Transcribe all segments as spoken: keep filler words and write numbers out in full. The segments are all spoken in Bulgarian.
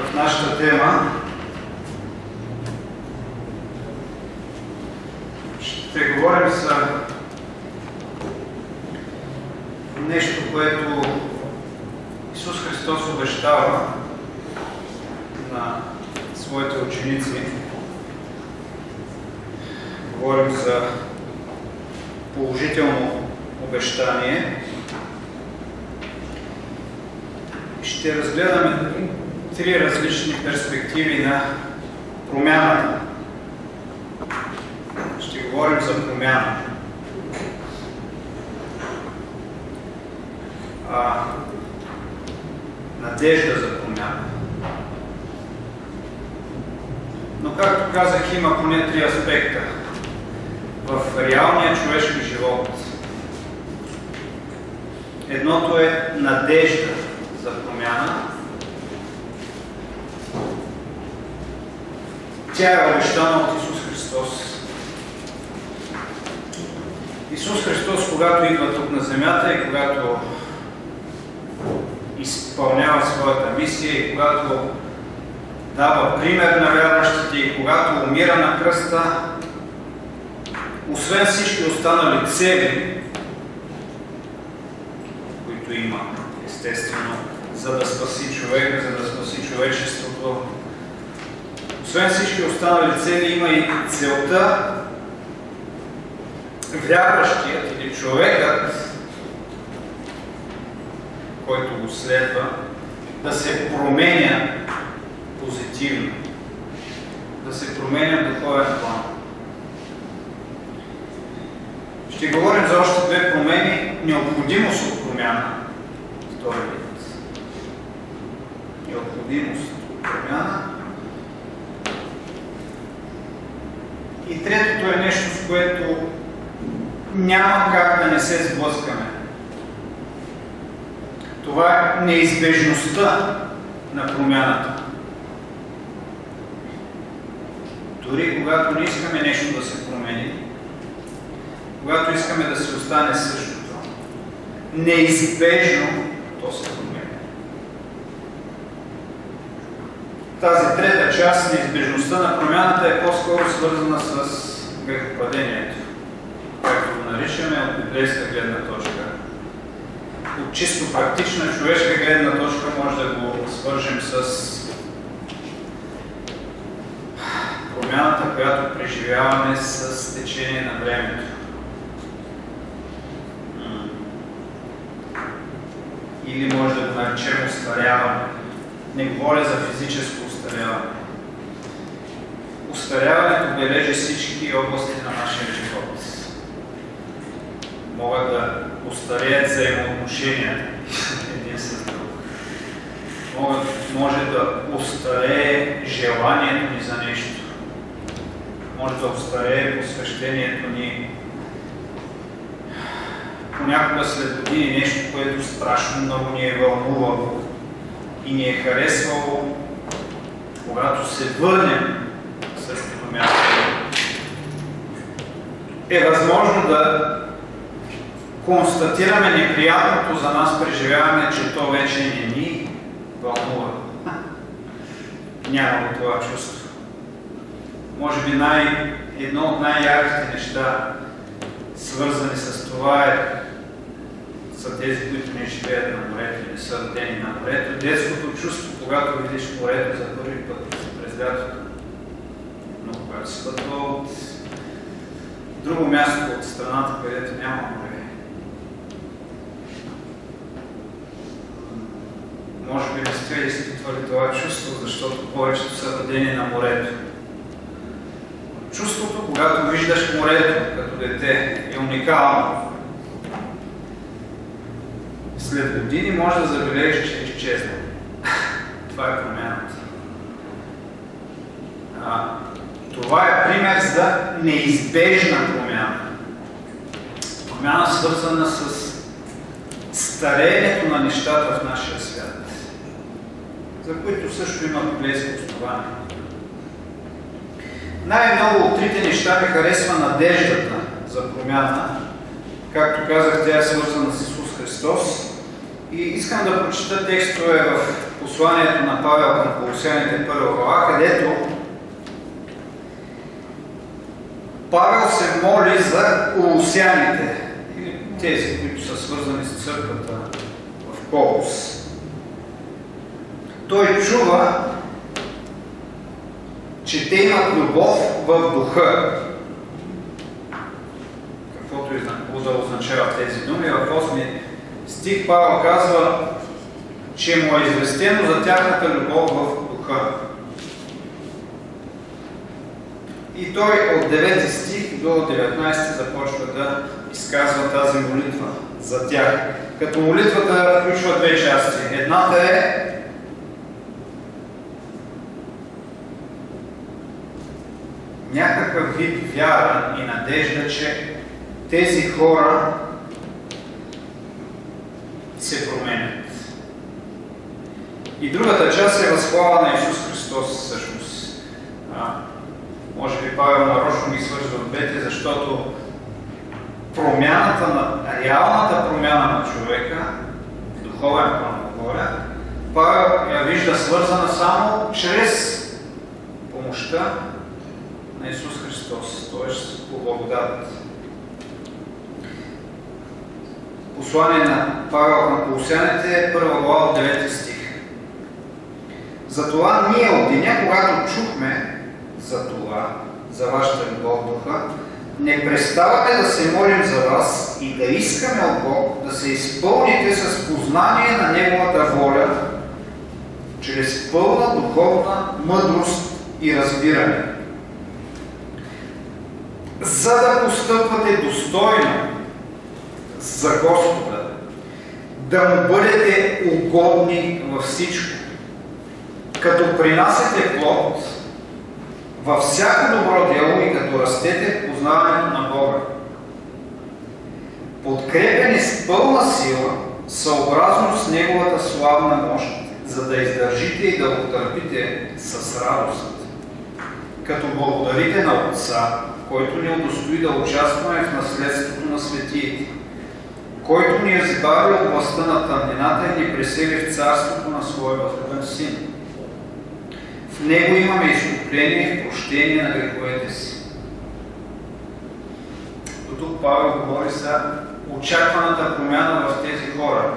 в нашата тема. Ще говорим за нещо, което Исус Христос обещава на своите ученици. Говорим за положително обещание. Ще разгледаме три различни перспективи на промяната. Ще говорим за промяна. А, надежда за промяна. Но, както казах, има поне три аспекта в реалния човешки живот. Едното е надежда за промяна. Тя е обещана от Исус Христос. Исус Христос, когато идва тук на земята и когато изпълнява своята мисия и когато дава пример на вярващите и когато умира на кръста, освен всички останали цели, които има, естествено, за да спаси човека, за да спаси човечеството, освен всички останали цели, има и целта вярващият или човекът, който го следва, да се променя позитивно, да се променя в духовен план. Ще говорим за още две промени. Необходимост от промяна. Втори вид. Необходимост от промяна. И третото е нещо, с което няма как да не се сблъскаме. Това е неизбежността на промяната. Дори когато не искаме нещо да се промени, когато искаме да се остане същото, неизбежно то се променя. Тази трета част, неизбежността на промяната, е по-скоро свързана с грехопадението, както го наричаме от библейска гледна точка. От чисто практична човешка гледна точка може да го свържем с промяната, която преживяваме с течение на времето. Или може да го наречем устаряване. Не говоря за физическо устаряване. Устаряването бележи всички области на нашия живот. Могат да устареят взаимоотношения един с друг. Могат, може да устарее желанието ни за нещо. Може да устарее посвещението ни. Понякога след години нещо, което страшно много ни е вълнувало и ни е харесвало, когато се върнем в същото място, е възможно да констатираме неприятното за нас преживяване, че то вече не ни вълнува. Няма това чувство. Може би най- едно от най-ярките неща, свързани с това, е са тези, които не живеят на морето и не са родени на морето. Детското чувство, когато видиш морето за първи път през лятото. Но когато си пътува от друго място от страната, където няма море. Може би не сте изпитвали това чувство, защото повечето са родени на морето. Чувството, когато виждаш морето като дете, е уникално. След години може да забележиш, че е изчезнал. Това е промяната. А, това е пример за неизбежна промяна. Промяна, свързана с стареенето на нещата в нашия свят, за които също има библейско основание. Най-много от трите неща ми харесва надеждата за промяна. Както казах, тя е свързана с Исус Христос. И искам да прочита текстове в посланието на Павел към Колосяните първа глава, където Павел се моли за колосяните, или тези, които са свързани с църквата в Колос. Той чува, че те имат любов в духа. Каквото и да означава тези думи, в осми стих Павел казва, че му е известено за тяхната любов в духа. И той от девети стих до деветнайсети започва да изказва тази молитва за тях. Като молитвата включва две части. Едната е някакъв вид вяра и надежда, че тези хора се променят. И другата част е възхвала на Исус Христос всъщност. А, може би Павел нарочно ги свързва от двете, защото промяната на, реалната промяна на човека, в духовен план говоря, Павел я вижда свързана само чрез помощта на Исус Христос, т.е. по благодат. Послание на Павел към Колосяните, първа глава от девети стих. Затова ние от деня, когато чухме за това, за вашата любов в духа, не преставаме да се молим за вас и да искаме от Бог да се изпълните с познание на Неговата воля, чрез пълна духовна мъдрост и разбиране, за да постъпвате достойно за Господа, да му бъдете угодни във всичко, като принасяте плод във всяко добро дело и като растете в познаването на Бога, подкрепени с пълна сила, съобразно с Неговата славна мощ, за да издържите и да потърпите с радост, като благодарите на Отца, който ни удостои да участваме в наследството на светиите, който ни избави от властта на тъмнината и ни пресели в царството на Своя възлюбен Син. В Него имаме изкупление и прощение на греховете си. До тук Павел говори за очакваната промяна в тези хора.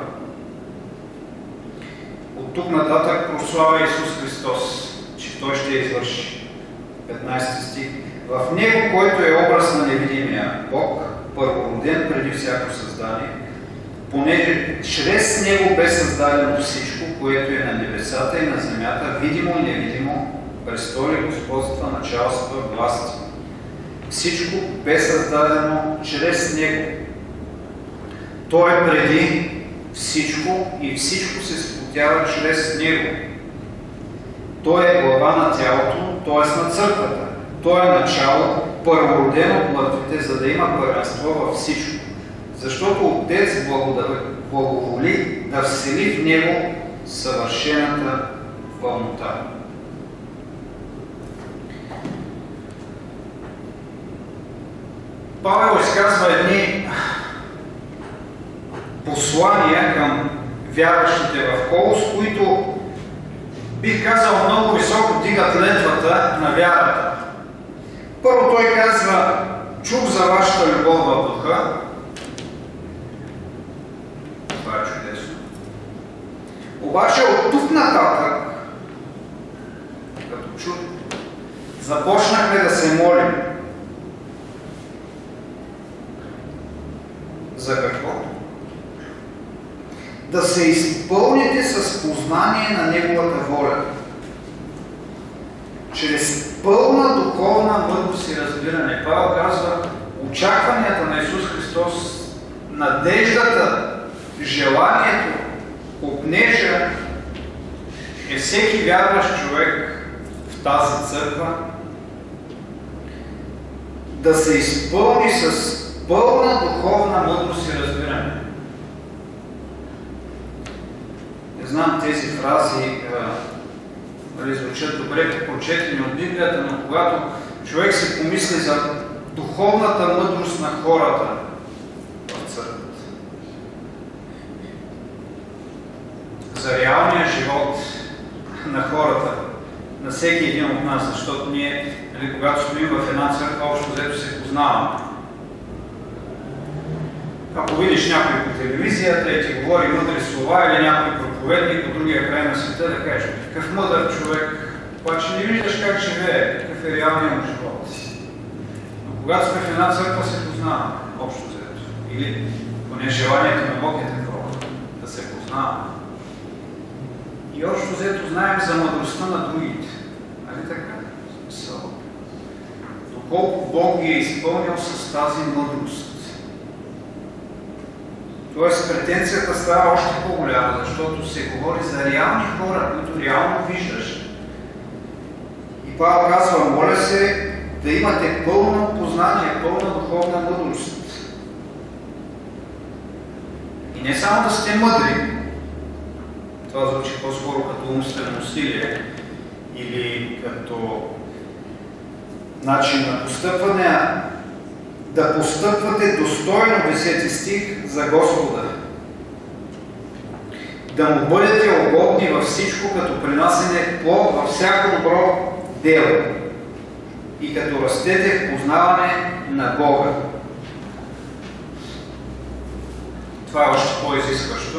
От тук нататък прославя Исус Христос, че Той ще извърши. петнайсети стих. В Него, който е образ на невидимия Бог, първороден преди всяко създание, понеже чрез Него бе създадено всичко, което е на небесата и на земята, видимо и невидимо, престоли, господства, началства, власти. Всичко бе създадено чрез Него. Той е преди всичко и всичко се сплотява чрез Него. Той е глава на тялото, т.е. на църквата. Той е начало, първороден от мъртвите, за да има първенство във всичко. Защото Отец благоволи да всели в Него съвършената пълнота. Павел изказва едни послания към вярващите в Колос, които, бих казал, много високо дигат летвата на вярата. Първо той казва: чух за вашата любов в духа. Това е чудесно. Обаче от тук нататък, като чух, започнахме да се молим. За какво? Да се изпълните с познание на Неговата воля, чрез пълна духовна мъдрост и разбиране. Павел казва, очакванията на Исус Христос, надеждата, желанието, обнежа е всеки вярващ човек в тази църква да се изпълни с пълна духовна мъдрост и разбиране. Не знам, тези фрази нали, звучат добре прочетени от Библията, но когато човек се помисли за духовната мъдрост на хората в църквата, за реалния живот на хората, на всеки един от нас, защото ние, нали, когато стоим в една църква, общо взето се познаваме. Ако видиш някой по телевизията и ти говори мъдри слова или някой проповедник от другия край на света, да кажеш, какъв мъдър човек, обаче не виждаш как живее, какъв е реалният му живот. Но когато сме в една църква, се познаваме, общо взето. Или поне желанието на Бог е такова, да се познаваме. И общо взето знаем за мъдростта на другите. Нали така? Смисъл. Доколко Бог ги е изпълнил с тази мъдрост. Тоест претенцията става още по-голяма, защото се говори за реални хора, които реално виждаш. И Павел казва, моля се да имате пълно познание, пълна духовна мъдрост. И не само да сте мъдри, това звучи по-скоро като умствено усилие или като начин на постъпване, да постъпвате достойно, десети стих, за Господа. Да му бъдете угодни във всичко, като принасене плод във всяко добро дело и като растете в познаване на Бога. Това е още по-изискващо.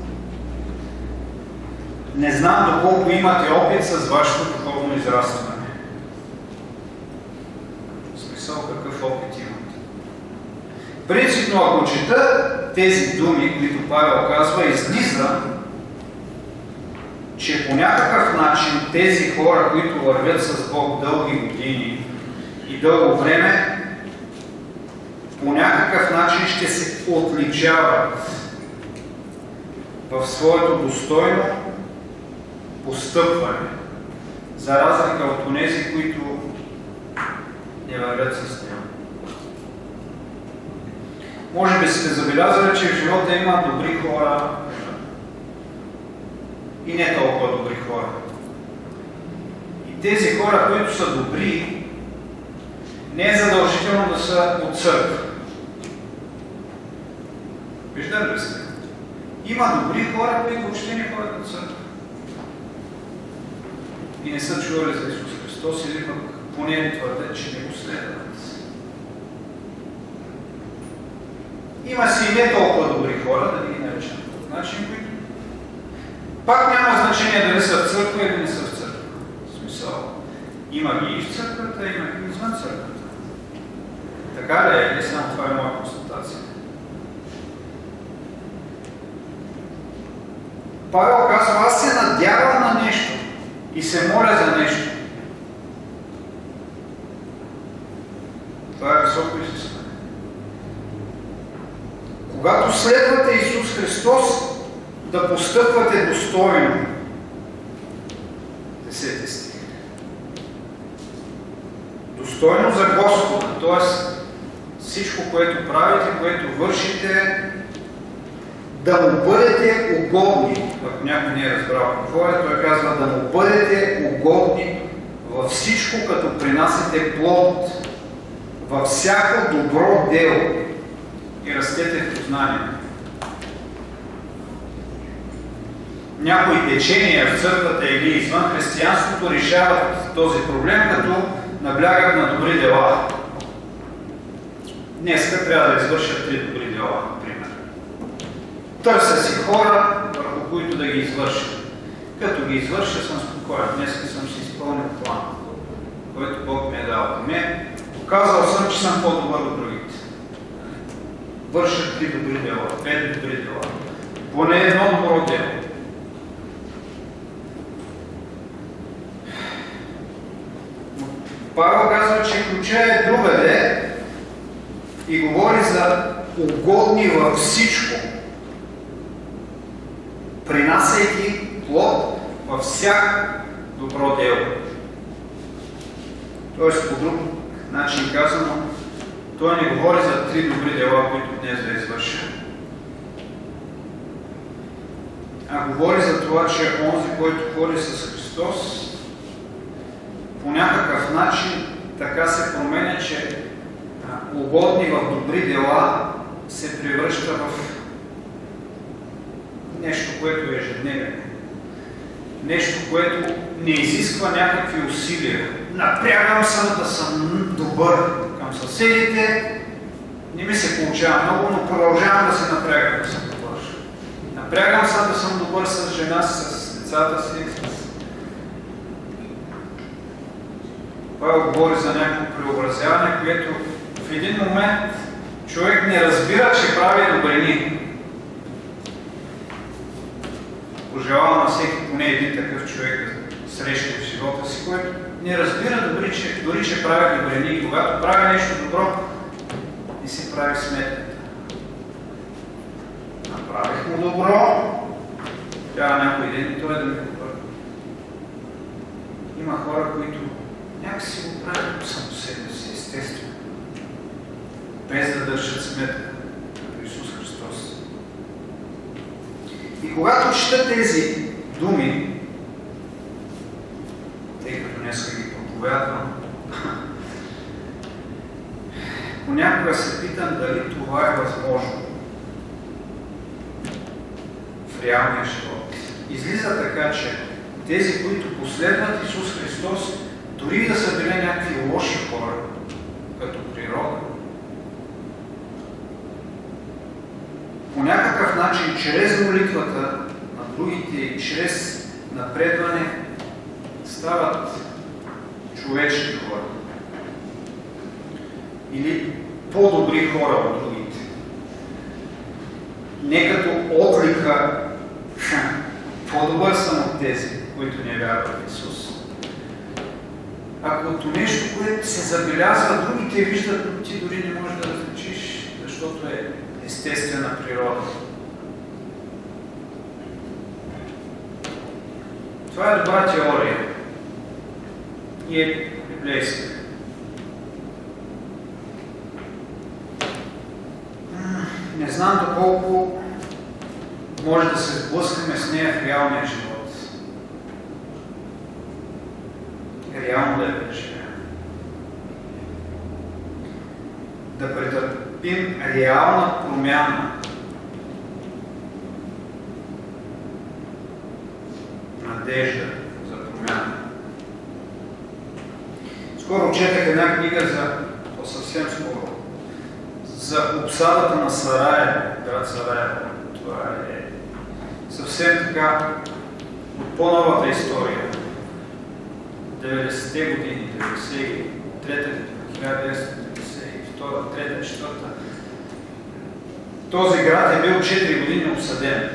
Не знам доколко имате опит с вашето духовно израстване. В смисъл, какъв опит имате? Принципно, ако чета тези думи, които Павел казва, излиза, че по някакъв начин тези хора, които вървят с Бог дълги години и дълго време, по някакъв начин ще се отличават в своето достойно постъпване, за разлика от тези, които не вървят с него. Може би сте забелязали, че в живота има добри хора и не толкова добри хора. И тези хора, които са добри, не е задължително да са от църква. Виждали ли сте? Има добри хора, които въобще не ходят от църква. И не са чували за Исус Христос или пък поне твърдят, че не го следват. Има си и не толкова добри хора, да ги наречем по начин, които пак няма значение дали са в църква или не са в църква. В смисъл, има ги и в църквата, има ги извън църквата. Така ли е? Не само това е моя констатация. Павел казва, аз се надявам на нещо и се моля за нещо. Това е високо изискване. Когато следвате Исус Христос, да постъпвате достойно. Десети стих. Достойно за Господа, т.е. всичко, което правите, което вършите, да му бъдете угодни. Ако някой не е разбрал какво е, той казва да му бъдете угодни във всичко, като принасяте плод, във всяко добро дело и растете в познание. Някои течения в църквата или извън християнството решават този проблем, като наблягат на добри дела. Днеска трябва да извършат три добри дела, например. Търся си хора, върху които да ги извърша. Като ги извърша, съм спокоен. Днеска съм си изпълнил план, който Бог ми е дал. Ме показал съм, че съм по-добър от другите. Върша три добри дела, пет добри дела. Поне едно добро дело. Павел казва, че ключа е другаде и говори за угодни във всичко, принасяйки плод във всяко добро дело. Тоест, по друг начин казано, той не говори за три добри дела, които днес да извърша, а говори за това, че онзи, който ходи с Христос, по някакъв начин така се променя, че угодни в добри дела се превръща в нещо, което е ежедневие. нещо, което не изисква някакви усилия. Напрягам се да съм добър към съседите, не ми се получава много, но продължавам да се напрягам да съм добър. Напрягам се да съм добър с жена си, с децата си. Това говори за някакво преобразяване, което в един момент човек не разбира, че прави добрини. Пожелавам на всеки поне един такъв човек да среща в живота си, който не разбира добри, че, дори че прави добрини и когато прави нещо добро, не си прави сметката. Направих му добро, трябва някой ден и той да ми добър. Има хора, които някакси го правят по само себе си, естествено, без да държат сметка на Исус Христос. И когато чета тези думи, тъй като днес ги проповядвам, понякога се питам дали това е възможно в реалния живот. Излиза така, че тези, които последват Исус Христос, дори да са били някакви лоши хора, като природа, по някакъв начин, чрез молитвата на другите и чрез напредване, стават човечни хора. Или по-добри хора от другите. Не като отлика, по-добър съм от тези, които не вярват в Исус. Ако нещо, което се забелязва, другите виждат, но ти дори не можеш да различиш, защото е естествена природа. Това е добра теория и е библейска. Не знам доколко може да се сблъскаме с нея в реалния живот. Реално да я преживеем. Да претърпим реална промяна надежда за промяна. Скоро четах една книга за, то съвсем скоро, за обсадата на Сараево, град Сараево. Това е съвсем така от по-новата история. деветдесетте години, деветдесет и трета, хиляда деветстотин деветдесет и втора, трета, четвърта. Този град е бил четири години обсаден.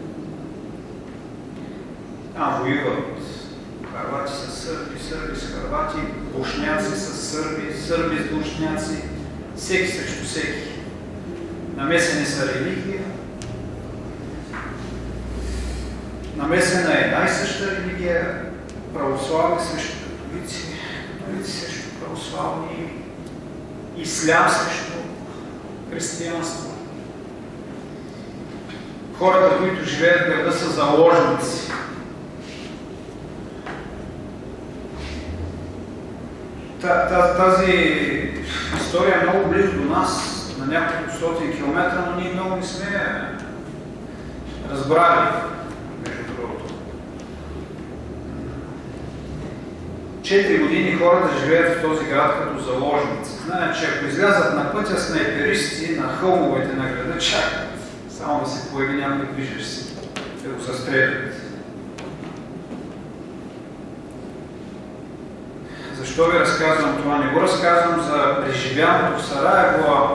Там воюват харвати с сърби, сърби с харвати, бошняци с сърби, сърби с бошняци, всеки срещу всеки. Намесени са религия. Намесена е една и съща религия, православни срещу католици, католици срещу православни, ислям срещу християнство. Хората, които живеят в града, са заложници. Тази история е много близо до нас, на няколко стотин километра, но ние много не сме разбрали, между другото. Четири години хората живеят в този град като заложници. Знаят, че ако излязат на пътя снайперисти на хълмовете на града, чакат само да се появи някой движещ си, да го застрелят. Защо ви разказвам това? Не го разказвам за преживяването в Сараево.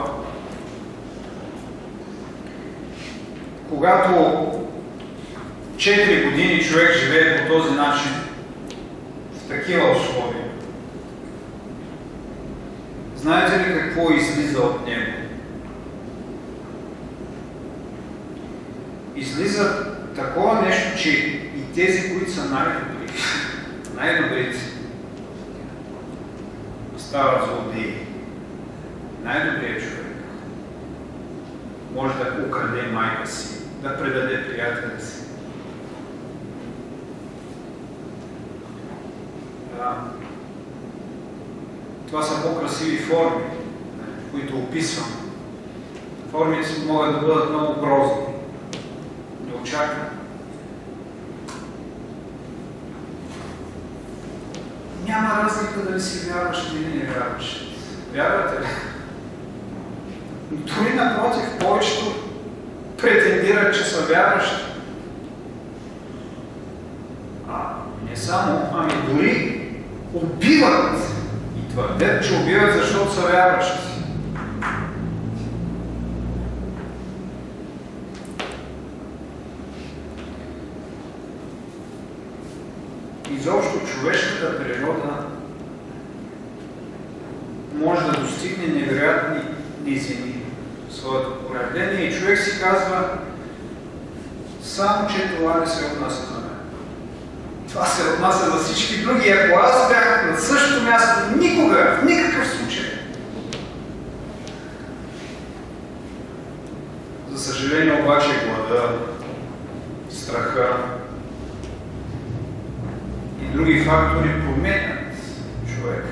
Когато четири години човек живее по този начин, в такива условия, знаете ли какво излиза от него? Излиза такова нещо, че и тези, които са най-добри, най-добрите, стават злодеи. Най-добрият човек може да украде майка си, да предаде приятеля си. Да. Това са по-красиви форми, които описвам. Формите могат да бъдат много грозни, неочаквани. няма разлика дали си вярваш или не вярваш. Вярвате ли? Дори напротив, повечето претендират, че са вярващи. А не само, ами дори убиват и твърдят, че убиват, защото са вярващи. Изобщо човешката природа може да достигне невероятни низини в своето проявление и човек си казва, само че това не се отнася за мен. Това се отнася за всички други. Ако аз бях на същото място, никога, в никакъв случай. За съжаление обаче глада, страха и други фактори променят човека.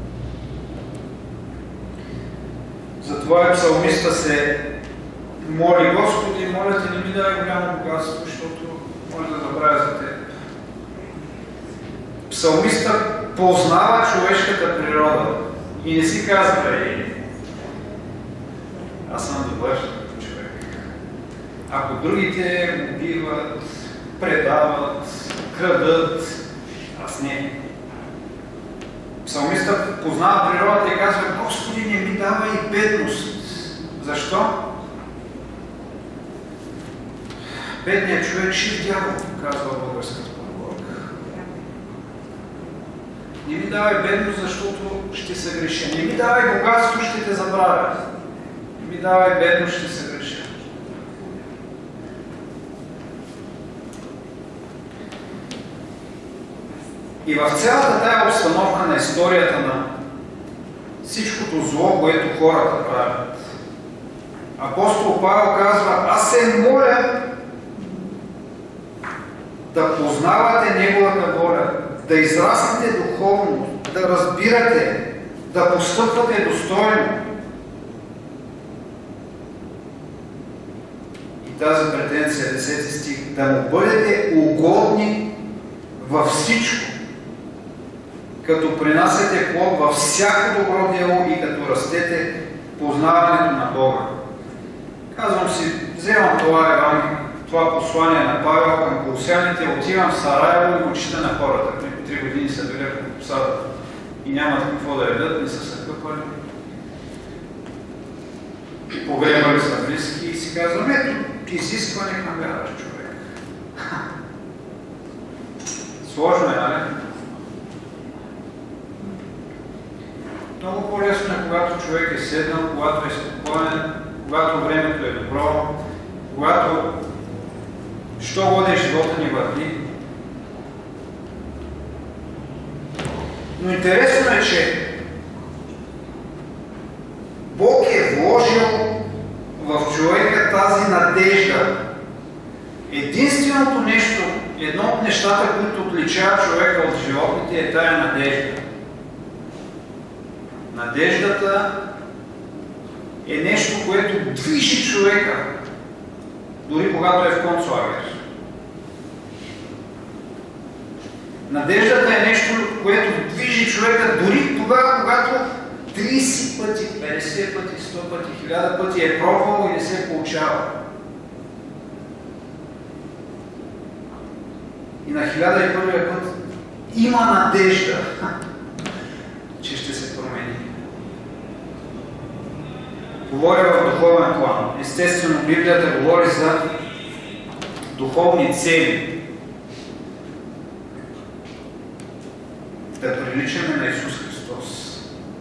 Затова и псалмиста се моли: Господи, моля те, не ми дай голямо богатство, защото може да забравя за теб. Псалмиста познава човешката природа и не си казва: ей, аз съм добър човек. Ако другите убиват, предават, крадат, аз не. Псалмистът познава природата и казва: Господи, не ми дава и бедност. Защо? Бедният човек шив дявол, казва българската поговорка. Не ми давай бедност, защото ще се греша. Не ми давай богатство, ще те забравя. Не ми давай бедност, ще се греша. И в цялата тая обстановка на историята на всичкото зло, което хората правят, апостол Павел казва: аз се моля да познавате Неговата воля, да израснете духовно, да разбирате, да постъпвате достойно. И тази претенция, десети стих, да му бъдете угодни във всичко, като принасяте плод във всяко добро дело и като растете познаването на Бога. Казвам си, вземам това евангелие, това послание на Павел към колосяните, отивам в Сараево и го чета на хората. Преди три години са били в посада и нямат какво да ядат, не са се къпали. Погребали са близки и си казвам: ето, изискване към вярващ човек. Сложно е, нали? Много по-лесно е, когато човек е седнал, когато е спокоен, когато времето е добро, когато що годе живота ни върви. Но интересно е, че Бог е вложил в човека тази надежда. Единственото нещо, едно от нещата, които отличава човека от животните, е тая надежда. Надеждата е нещо, което движи човека, дори когато е в концлагер. Надеждата е нещо, което движи човека дори тогава, когато трийсет пъти, петдесет пъти, сто пъти, хиляда пъти е пробвал и не се получава. И на хиляда и първия път има надежда, че ще се промени. Говоря в духовен план. Естествено, Библията говори за духовни цели. Да приличаме на Исус Христос.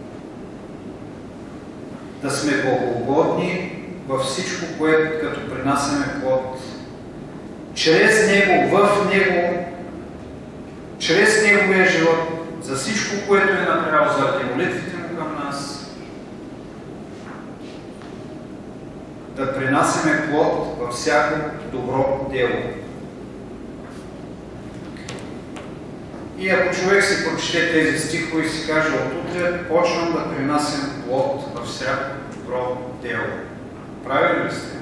Да сме богоугодни във всичко, което като принасяме плод. Чрез Него, в Него, чрез Неговия живот, за всичко, което е направил, заради молитвите Му към нас, да принасяме плод във всяко добро дело. И ако човек си прочете тези стихове и си каже: отутре почвам да принасям плод във всяко добро дело. Правили ли сте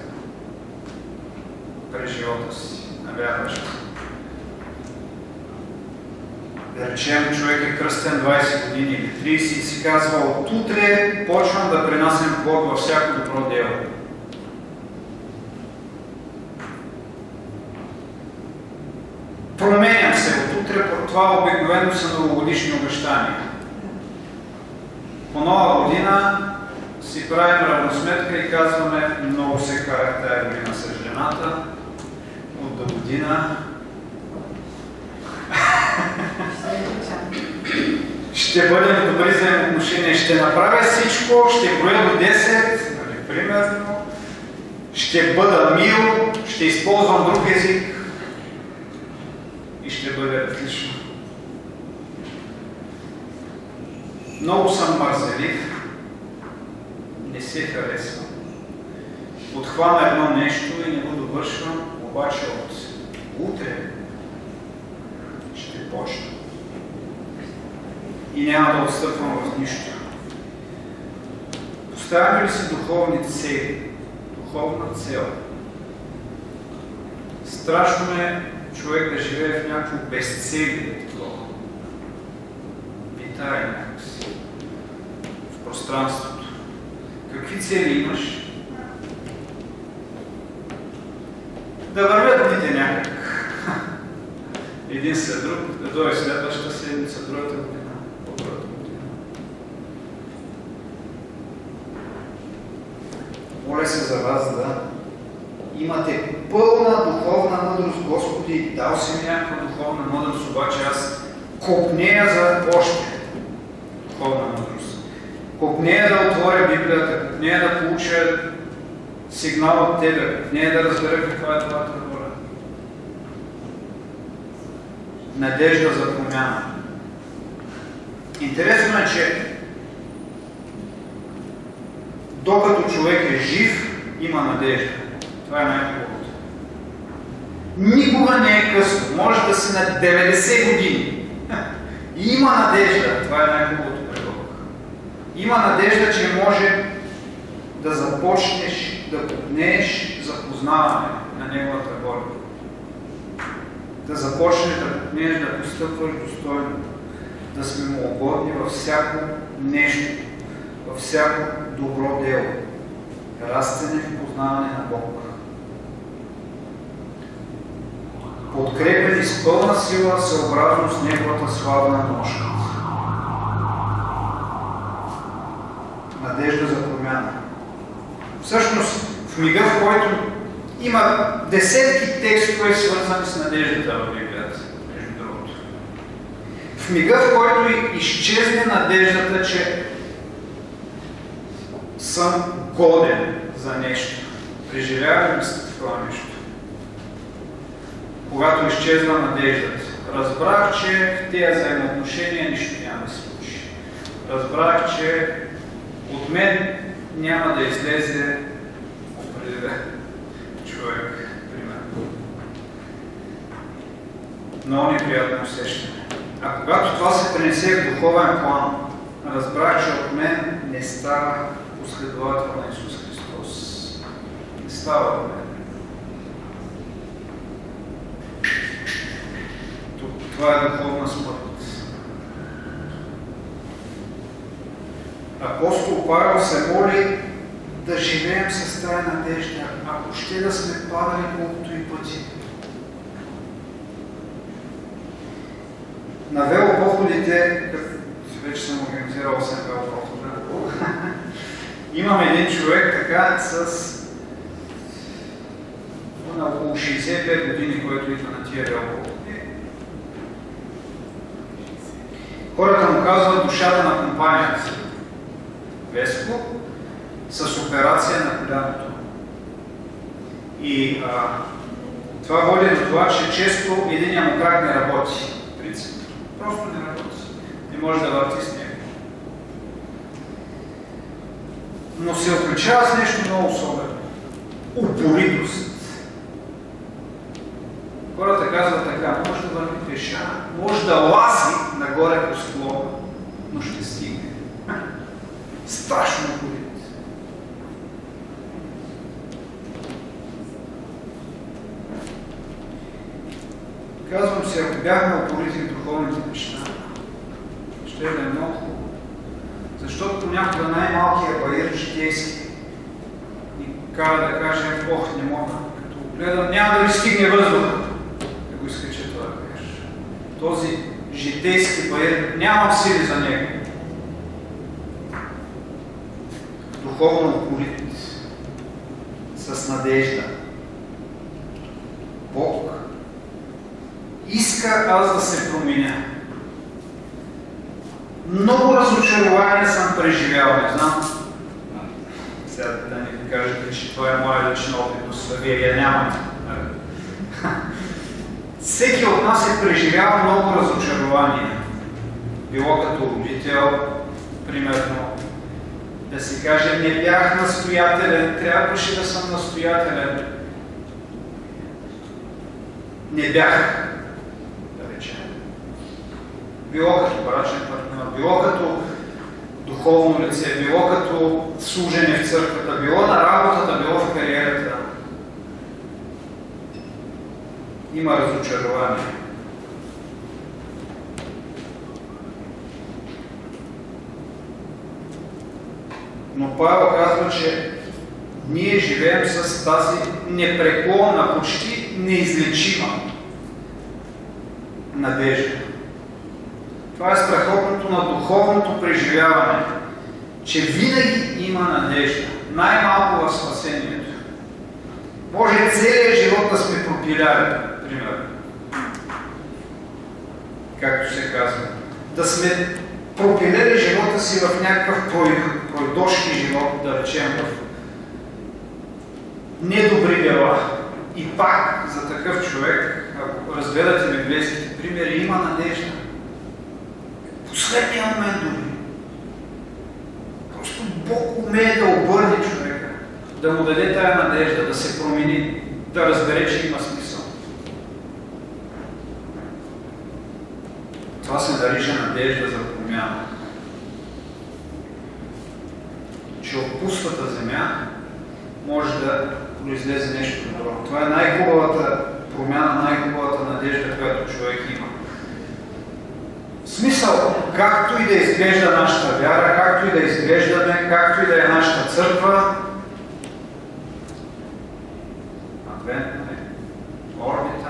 през живота си на вярващи? Да речем, човек е кръстен двайсет години или трийсет и си казва, от утре почвам да принасям плод във всяко добро дело. Променям се от утре, по това обикновено са новогодишни обещания. По нова година си правим равносметка и казваме, много се карах тая година с жената, от до година ще бъдем добри взаимоотношения, ще направя всичко, ще броя до десет, нали, примерно, ще бъда мил, ще използвам друг език и ще бъде различно. Много съм мързелив, не се харесвам. Отхвана едно нещо и не го довършвам, обаче от утре ще почна. И няма да отстъпвам в нищо. Поставяме ли си духовни цели? Духовна цел. Страшно е човек да живее в някакво безцелие такова. Витае някакси в пространството. Какви цели имаш? Да вървят дните някак. Един след друг, да дойде следващата седмица, другата година, по-другата година. Моля се за вас да имате пълна духовна мъдрост. Господи, дал си ми някаква духовна мъдрост, обаче аз копнея за още духовна мъдрост. Копнея да отворя Библията, копнея да получа сигнал от Тебе, копнея да разбера каква е твоята воля. Надежда за промяна. Интересно е, че докато човек е жив, има надежда. Това е най-хубавото. Никога не е късно. Може да си на деветдесет години. И има надежда. Това е най-хубавото при Бог. Има надежда, че може да започнеш да копнееш за познаване на Неговата воля. Да започнеш да копнееш, да постъпваш достойно. Да сме Му угодни във всяко нещо, във всяко добро дело. Растене в познаване на Бог. Подкрепени с пълна сила, съобразно с Неговата славна мощ. Надежда за промяна. Всъщност, в мига, в който има десетки текстове, свързани с надеждата в Библията, между другото. В мига, в който изчезне надеждата, че съм годен за нещо. Преживявам ли сте такова нещо? Когато изчезва надеждата. Разбрах, че в тези взаимоотношения нищо няма да се случи. Разбрах, че от мен няма да излезе определен човек, примерно. Много неприятно усещане. А когато това се пренесе в духовен план, разбрах, че от мен не става последовател на Исус Христос. Не става от мен. Това е духовна смърт. Апостол Павел се моли да живеем с тая надежда, ако ще да сме падали колкото и пъти. На велопоходите, вече съм организирал осем велопохода, имам един човек така с на около шейсет и пет години, който идва на тия велопоходи. Хората му казват душата на компанията си. Веско, с операция на коляното. И а, това води до това, че често единия му крак не работи. Принцип. Просто не работи. Не може да върти с него. Но се отличава с нещо много особено. Упоритост. Хората казват така, може да върви пеша, може да лази нагоре по склона, но ще стигне. Страшно упорит. Казвам се, ако бяхме упорити в духовните неща, ще да е много хубаво. Защото понякога най-малкият бариер житейски ни кара да кажем, ох, не мога. Като гледам, няма да ви стигне въздух. Да го изкача това да кажеш. Този житейски бариер, нямам сили за него. Духовно укорит, с надежда. Бог иска аз да се променя. Много разочарования съм преживял, не знам. Сега да не ви кажете, че това е моя лична опитност, вие я нямате. Всеки от нас е преживял много разочарования. Било като родител, примерно, да си каже, не бях настоятелен, трябваше да съм настоятелен. Не бях, да речем. Било като брачен партньор, било като духовно лице, било като служене в църквата, било на работата, било в кариерата. Има разочарование. Но Павел казва, че ние живеем с тази непреклонна, почти неизлечима надежда. Това е страхотното на духовното преживяване, че винаги има надежда, най-малко в спасението. Може целият живот да сме пропиляли, примерно, както се казва. Да сме пропилели живота си в някакъв пройдошки живот, да речем, в недобри дела. И пак за такъв човек, ако разгледате библейските примери, има надежда. Последния момент дори. Просто Бог умее да обърне човека, да му даде тая надежда, да се промени, да разбере, че има смисъл. Това се нарича надежда за промяна. Че от пустата земя може да произлезе нещо добро. Това е най-хубавата промяна, най-хубавата надежда, която човек има. В смисъл, както и да изглежда нашата вяра, както и да изглеждаме, както и да е нашата църква, адвентна е, орбита,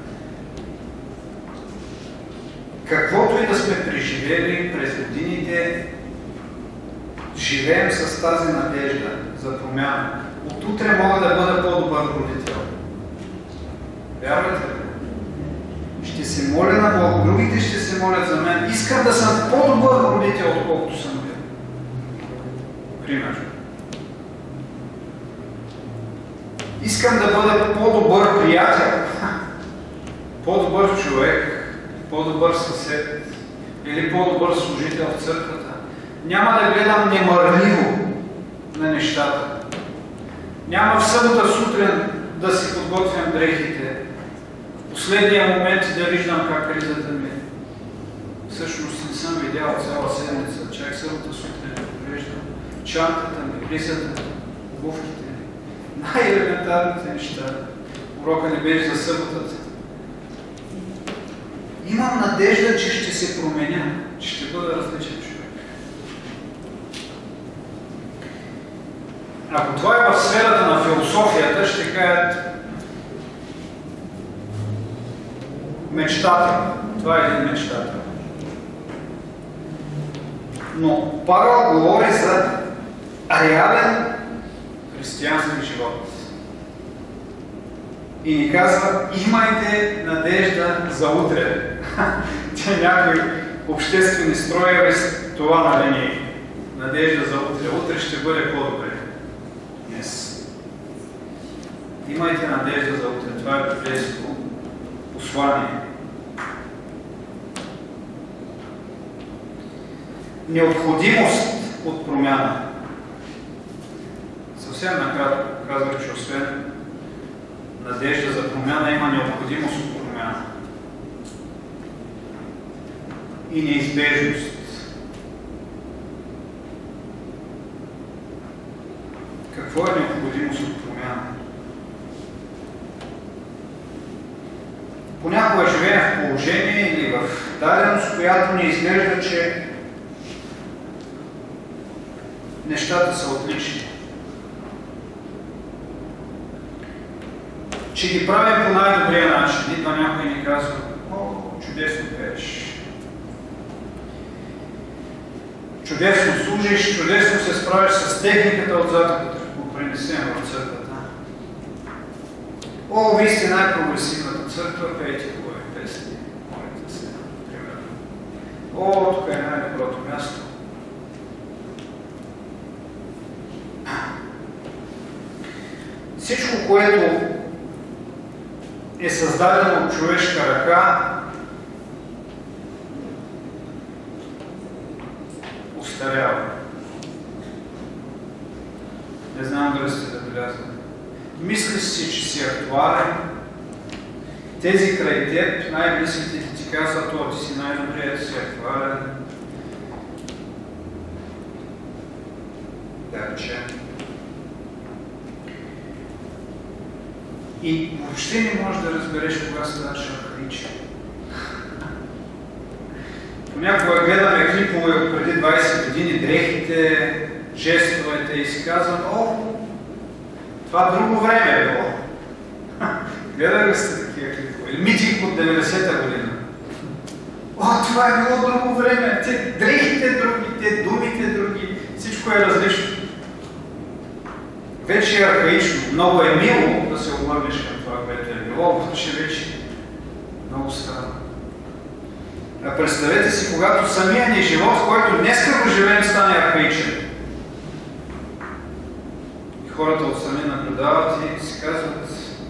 каквото и да сме преживели през годините, живеем с тази надежда за промяна. От утре мога да бъда по-добър родител. Вярвате ли? Ще се моля на Бог, другите ще се молят за мен. Искам да съм по-добър родител, отколкото съм бил. Пример. Искам да бъда по-добър приятел, по-добър човек, по-добър съсед или по-добър служител в църквата. Няма да гледам немърливо на нещата. Няма в събота сутрин да си подготвям дрехите. В последния момент да виждам как кризата ми. Всъщност не съм видял цяла седмица. Чак събота сутрин да поглеждам чантата ми, кризата, обувките ми. Най-елементарните неща. Урока не беше за съботата. Имам надежда, че ще се променя, че ще бъда различен човек. Ако това е в сферата на философията, ще кажат мечтател. Това е един мечтател. Но Павел говори за реален християнски живот. И ни казва, имайте надежда за утре. Те някои обществени строеви с това нали надежда за утре. Утре ще бъде по-добре. Днес. Имайте надежда за утре. Това е библейско послание. Необходимост от промяна. Съвсем накратко казвах, че освен надежда за промяна има необходимост от промяна. И неизбежност. Какво е необходимост от промяна? Понякога живеем в положение или в даденост, която ни изглежда, че нещата са отлични. Че ги правим по най-добрия начин. Идва някой и ни казва: о, чудесно пееш. Чудесно служиш, чудесно се справиш с техниката отзад, като го принесем в църквата. О, вие сте най-прогресивната църква, пейте хубави песни. Молите се, примерно. О, тук е най-доброто място. Всичко, което е създадено от човешка ръка, устарява. Не знам дали сте забелязали. Мислиш си, че си актуален. Тези край теб, най-близките ти казват: о, ти си най-добрият, си актуален. Да речем. И въобще не можеш да разбереш кога ставаш архаичен. Понякога гледаме клипове от преди двайсет години, дрехите, жестовете и си казвам: о, това друго време е било. Гледали ли сте такива клипове? Или митинг от деветдесета година. О, това е било друго време. Те дрехите други, те думите други, всичко е различно. Вече е архаично. Много е мило да се обърнеш към това, което е било, обаче вече много странно. А представете си, когато самия ни живот, в който днеска го живеем, стане архаичен. И хората отстрани наблюдават и си казват: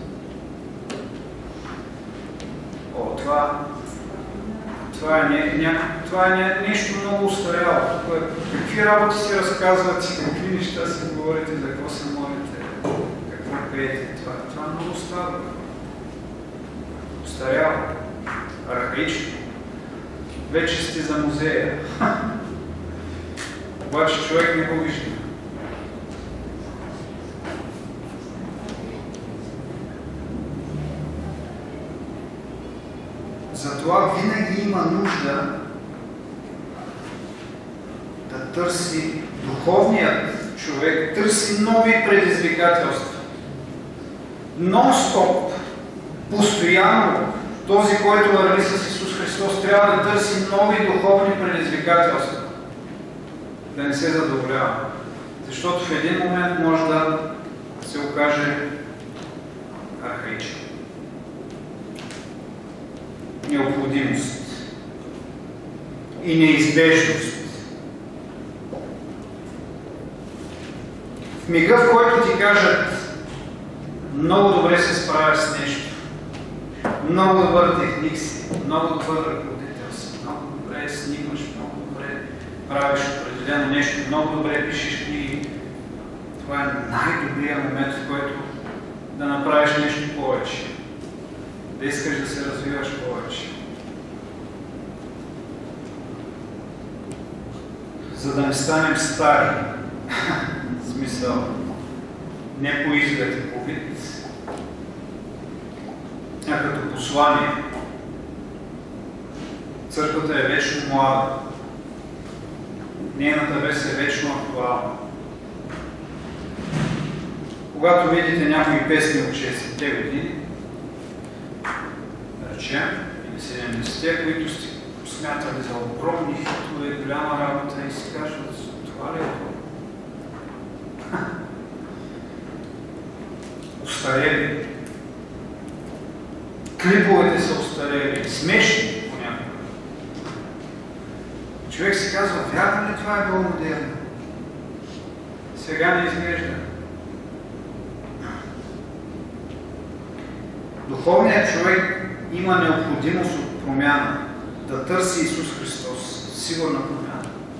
о, това, това, е, не, ня, това е не, нещо много устаряло. Какви работи си разказвате, какви неща си говорите, за какво се молите, какво пеете. Това, това е много старо. Устаряло. Архаично. Вече сте за музея. Обаче човек не го вижда. Затова винаги има нужда да търси духовният човек, търси нови предизвикателства. Нон-стоп, постоянно, този, който върви с Исус Христос, трябва да търси нови духовни предизвикателства. Да не се задоволява. Защото в един момент може да се окаже архаичен. Необходимост и неизбежност. В мига, в който ти кажат: много добре се справяш с нещо, много добър техник си, много добър ръководител си, много добре снимаш, много добре правиш определено нещо, много добре пишеш книги, това е най-добрият момент, в който да направиш нещо повече. Да искаш да се развиваш повече. За да не станем стари. Смисъл. Не по изглед и по вид, а като послание. Църквата е вечно млада. Нейната вест е вечно актуална. Когато видите някои песни от шейсетте години, да речем, или седемдесетте, които сте смятали за огромни хитове, голяма работа и си кажат: това ли е това? Устарели. Клиповете са устарели, смешни понякога. Човек си казва: вярно ли това е било модерно? Сега не изглежда. Духовният човек има необходимост от промяна, да търси Исус Христос, сигурна промяна.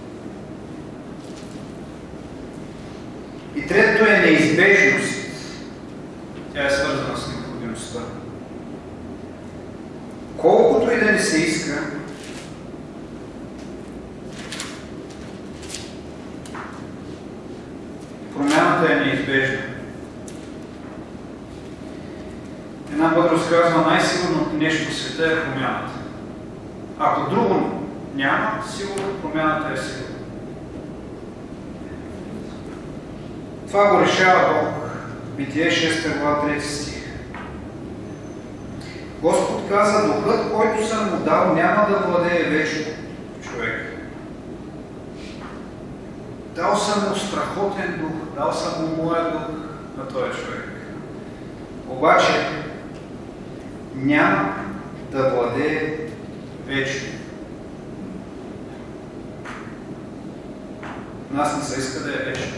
И третото е неизбежност. Тя е свързана с необходимостта. Колкото и да ни се иска, промяната е неизбежна. Една мъдрост казва: най-сигурното нещо в света е промяната. Ако друго няма, сигурно промяната е сигурна. Това го решава Бог. Битие шеста глава трети стих. Господ каза, духът, който съм му дал, няма да владее вечно човек. Дал съм му страхотен дух, дал съм му моя дух на този човек. Обаче няма да владее вечно. Нас не се иска да е вечно.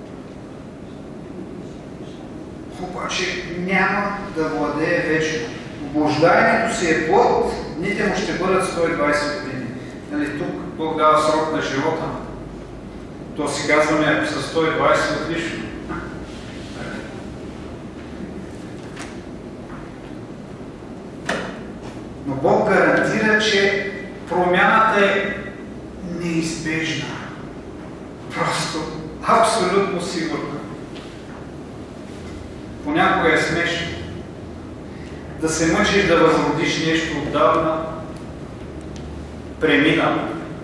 Обаче няма да владее вечно. Обожданието си е плод, дните му ще бъдат сто и двайсет години. Нали, тук Бог дава срок на живота. То си казваме, ако са сто и двайсет, отлично. Но Бог гарантира, че промяната е неизбежна. Просто абсолютно сигурна. Понякога е смешно да се мъчиш да възродиш нещо отдавна преминало.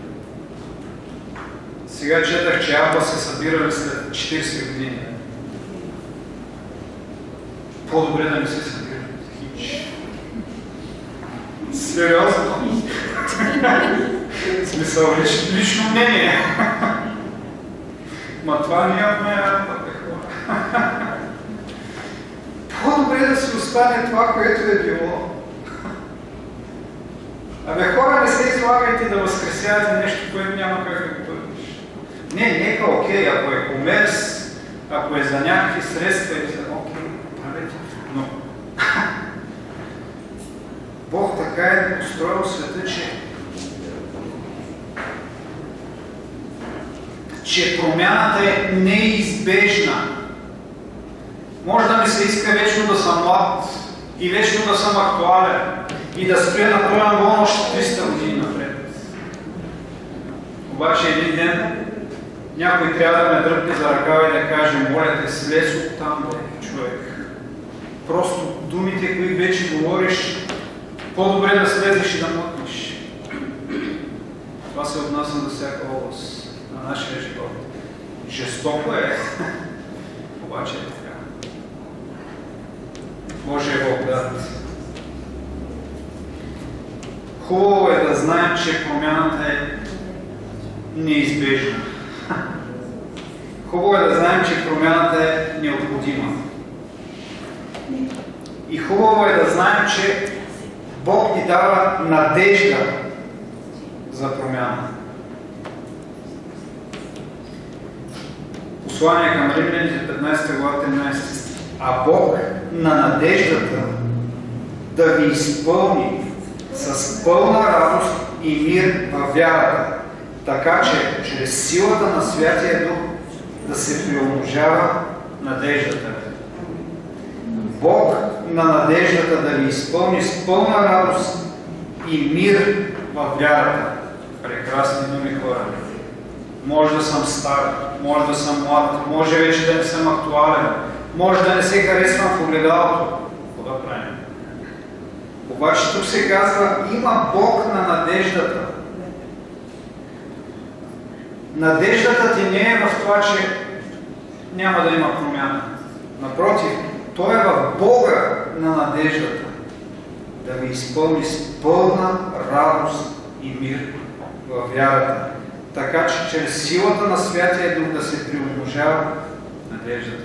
Сега четах, че Абба се събирали след четирийсет години. По-добре да не се събират. Хич. Сериозно? В смисъл, лично, лично мнение. Ма това не е от моя Абба. По-добре да си остане това, което е било. Абе, хора, не се излагайте да възкресявате нещо, което няма как да го бъдеш. Не, нека окей, ако е комерс, ако е за някакви средства и за окей, правете. Но Бог така е построил света, че че промяната е неизбежна. Може да ми се иска вечно да съм млад и вечно да съм актуален и да стоя на този ниво още триста години напред. Обаче един ден някой трябва да ме дръпне за ръкава и да каже, моля те, слез от там, бе, човек. Просто думите, които вече говориш, по-добре да слезеш и да мъкнеш. Това се отнася до всяка област на нашия живот. Жестоко е, обаче е така. Може е Бог да. Хубаво е да знаем, че промяната е неизбежна. Хубаво е да знаем, че промяната е необходима. И хубаво е да знаем, че Бог ни дава надежда за промяна. Послание към Римляните, петнайсета глава, тринайсети стих. А Бог на надеждата да ви изпълни с пълна радост и мир във вярата, така че чрез силата на Святия Дух да се приумножава надеждата. Бог на надеждата да ви изпълни с пълна радост и мир във вярата. Прекрасни думи, хора. Може да съм стар, може да съм млад, може вече да не съм актуален, може да не се харесвам в огледалото. Какво да правим? Обаче тук се казва, има Бог на надеждата. Надеждата ти не е в това, че няма да има промяна. Напротив, той е в Бога на надеждата. Да ви изпълни с пълна радост и мир във вярата. Така че чрез силата на Святия Дух да се приумножава надеждата.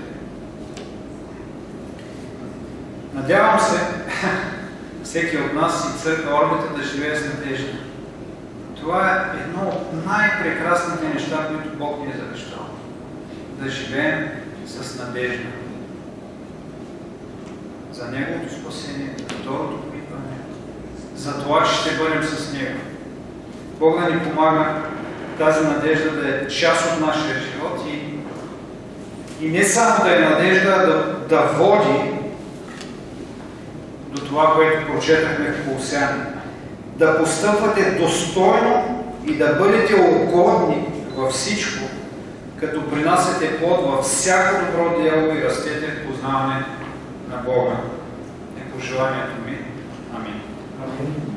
Надявам се, всеки от нас и църква Орбита да живее с надежда. Това е едно от най-прекрасните неща, които Бог ни е завещал. Да живеем с надежда. За Неговото спасение, за второто придване, за това, че ще бъдем с Него. Бог да ни помага тази надежда да е част от нашия живот и, и не само да е надежда, а да, да води до това, което прочетахме в Колосяни. Да постъпвате достойно и да бъдете угодни във всичко, като принасяте плод във всяко добро дело и растете в познаване на Бога. Е пожеланието ми. Амин. Амин.